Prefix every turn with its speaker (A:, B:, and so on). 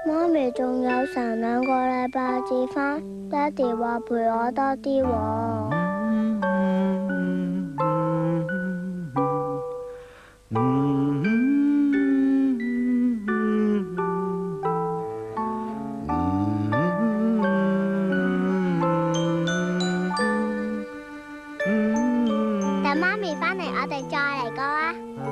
A: 媽咪仲有成2個禮拜至返，爹哋話陪我多啲喎。等媽咪返嚟，我哋再嚟過啊！